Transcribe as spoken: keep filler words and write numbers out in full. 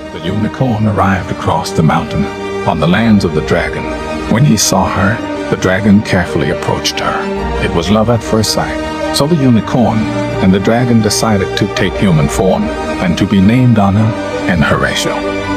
The unicorn arrived across the mountain, on the lands of the dragon. When he saw her, the dragon carefully approached her. It was love at first sight. So the unicorn and the dragon decided to take human form and to be named Anna and Horatio.